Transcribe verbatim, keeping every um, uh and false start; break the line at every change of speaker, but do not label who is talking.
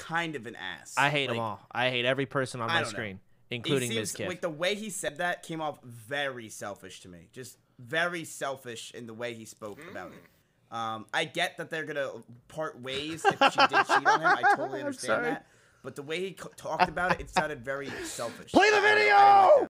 kind of an ass.
I hate
like,
them all. I hate every person on my screen,
know.
including
Miz
Miz Kiff.
Like the way he said that came off very selfish to me. Just very selfish in the way he spoke mm. about it. Um, I get that they're gonna part ways if she did cheat on him. I totally understand that. But the way he talked about it, it sounded very selfish.
Play the video!